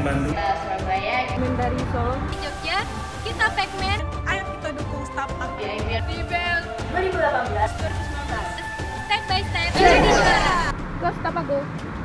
Bandung. Kita Surabaya. Main dari Solo. Jogja, kita Pac-Man. Ayo kita dukung startup. Rebel 2018. 2019. Step by step. Go Stapago.